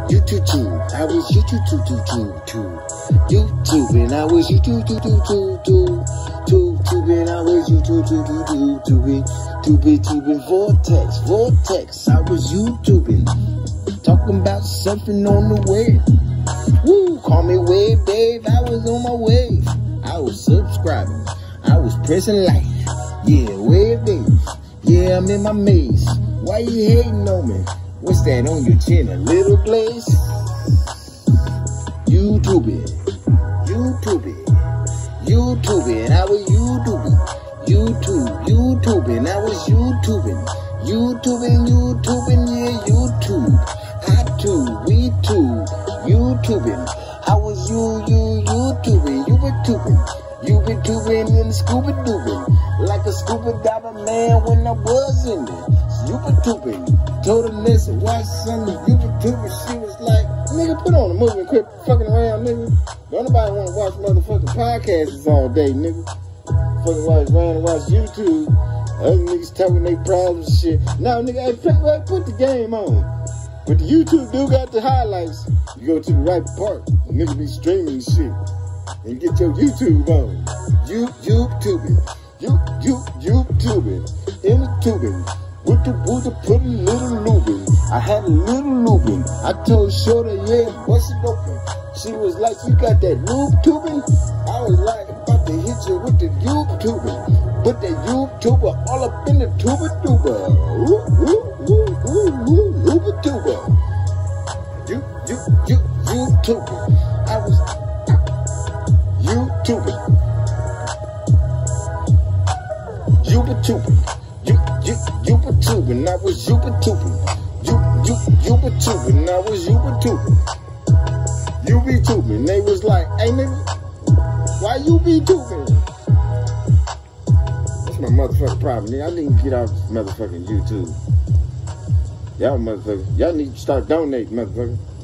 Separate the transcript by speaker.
Speaker 1: YouTube. I was YouTubing. I was YouTubing. I was YouTubing. Vortex. I was YouTubing. Talking about surfing on the wave. Woo, call me wave, babe. I was on my wave. I was subscribing. I was pressing like, yeah, wave days. Yeah, I'm in my maze. Why you hating on me? What's that on your chin? A little glaze? YouTubing. I was YouTubing. I was YouTubing. Yeah, YouTube. I too, we too, YouTubing. I was YouTubing. You were tubing. You been tubing and scuba dubing. Like a scuba diver man when I was in it. You were tubing. Told her, listen, watch something. You were tubing. She was like, nigga, put on a movie and quit fucking around, nigga. Don't nobody want to watch motherfucking podcasts all day, nigga. Fucking watch YouTube. Other niggas talking their problems and shit. Now, nigga, hey, put the game on. But the YouTube do got the highlights. You go to the right part. The nigga be streaming shit. And get your YouTube on. YouTubing. In the tubing. With the put a little lubing. I had a little lubing. I told Shorty, yeah, bust it open. She was like, you got that lube tubing? I was like, about to hit you with the YouTubing. Put that YouTuber all up in the tuba. Tuba tuba. YouTuber. I was YouTubing. You were tubing. You were tubing. I was you were tubing. You were tubing. I was you were tubing. You be tubing. They was like, hey nigga, why you be tubing? That's my motherfucking problem. Nigga. I need to get off this motherfucking YouTube. Y'all motherfuckers. Y'all need to start donating, motherfucker.